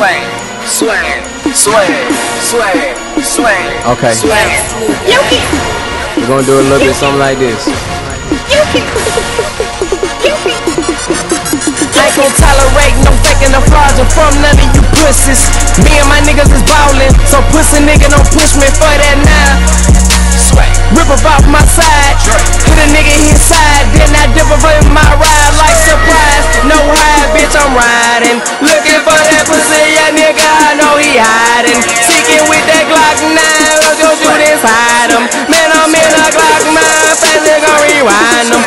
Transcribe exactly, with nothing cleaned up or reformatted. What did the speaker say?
swag, swag, swag, swag, swag. Okay. Swag. We're gonna do a little bit something like this. I can't tolerate no faking the fraud from none of you pussies. Me and my niggas is ballin', so pussy nigga don't push me for that now. Swag. Rip up off my side, hit a nigga his side, then I dip over in my ride like surprise. No high, bitch, I'm riding.